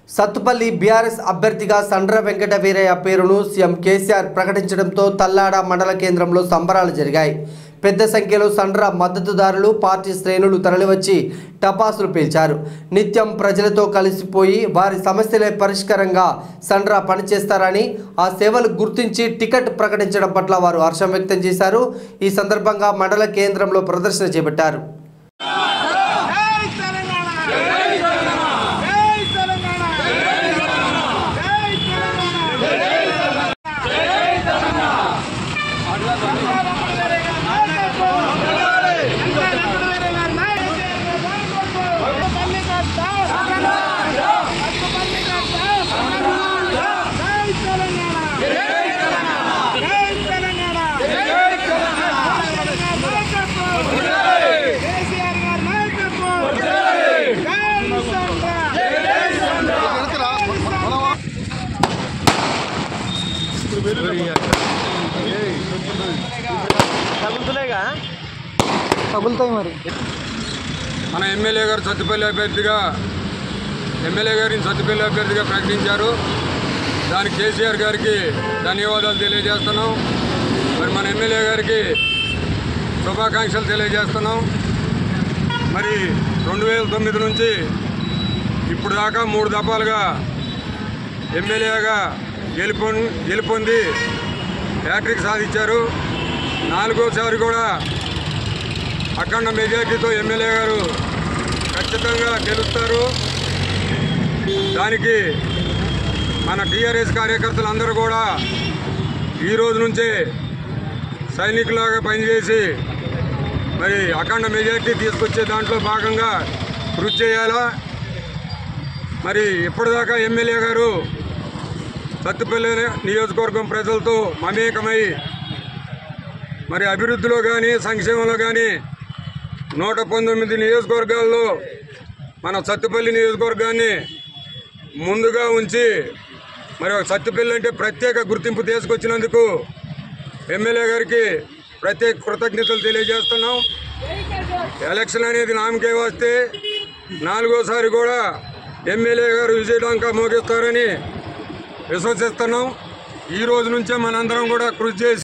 Sathupalli BRS అభ్యర్థిగా సండ్ర వెంకట వీరయ్య పేరును CM KCR ప్రకటించడంతో తల్లాడ మండల కేంద్రంలో సంబరాలు జరిగాయి. పెద్ద సంఖ్యలో సండ్ర మద్దతుదారులు పార్టీ శ్రేణులు తరలివచ్చి టపాసులు పేల్చారు. నిత్యం ప్రజలతో కలిసిపోయి వారి సమస్యలే పరిష్కారంగా సండ్ర పనిచేస్తారని, ఆ సేవలు గుర్తించి టికెట్ ప్రకటించడం పట్ల వారు హర్షం వ్యక్తం చేశారు. ఈ సందర్భంగా మండల కేంద్రంలో ప్రదర్శన చేపట్టారు. మన ఎమ్మెల్యే గారు సత్తుపల్లి అభ్యర్థిగా ప్రకటించారు. దానికి కేసీఆర్ గారికి ధన్యవాదాలు తెలియజేస్తున్నాం. మరి మన ఎమ్మెల్యే గారికి శుభాకాంక్షలు తెలియజేస్తున్నాం. మరి 2009 నుంచి ఇప్పుడు దాకా 3 దఫాలుగా ఎమ్మెల్యేగా గెలుపొంది హ్యాట్రిక్ సాధించారు. 4వసారి కూడా అఖండ మెజార్టీతో ఎమ్మెల్యే గారు ఖచ్చితంగా గెలుస్తారు. దానికి మన టీఆర్ఎస్ కార్యకర్తలు అందరూ కూడా ఈ రోజు నుంచే సైనికులాగా పనిచేసి మరి అఖండ మెజార్టీ తీసుకొచ్చే దాంట్లో భాగంగా కృషి చేయాలా. మరి ఇప్పటిదాకా ఎమ్మెల్యే గారు సత్తుపల్లి నియోజకవర్గం ప్రజలతో మమేకమై మరి అభివృద్ధిలో కానీ సంక్షేమంలో కానీ 119 నియోజకవర్గాల్లో మన సత్తుపల్లి నియోజకవర్గాన్ని ముందుగా ఉంచి మరి సత్తుపల్లి అంటే ప్రత్యేక గుర్తింపు తీసుకొచ్చినందుకు ఎమ్మెల్యే గారికి ప్రత్యేక కృతజ్ఞతలు తెలియజేస్తున్నాం. ఎలక్షన్ అనేది నామకే వస్తే 4వసారి కూడా ఎమ్మెల్యే గారు విజయడంకా మోగిస్తారని విశ్వసిస్తున్నాం. ఈ రోజు నుంచే మనందరం కూడా కృషి చేసి